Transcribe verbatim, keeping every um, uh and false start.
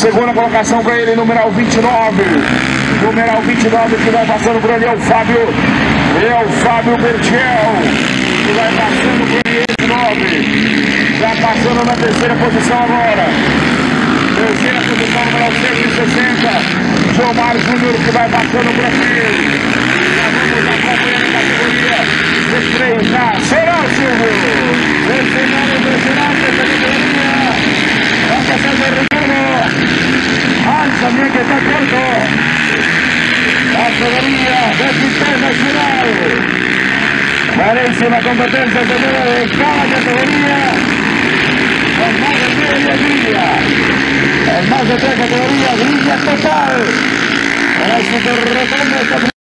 segunda colocação com ele, numeral vinte e nove. Numeral vinte e nove que vai passando por ali é o Fábio. É o Fábio Bertiel, que vai passando por ele, vinte e nove. Já passando na terceira posição agora. Terceira posição, numeral cento e sessenta. Gilmar Júnior, que vai passando por aqui. Já vamos acompanhando a categoria de três nacional, Silvio. Esse nome impressionante, essa categoria. Vai passando o Ricardo. Hans também que está pronto. Categoria de três nacional. Parece la competencia segura de cada categoría. Con más de media grilla. En más de tres categorías, grilla total. Para su retorno esta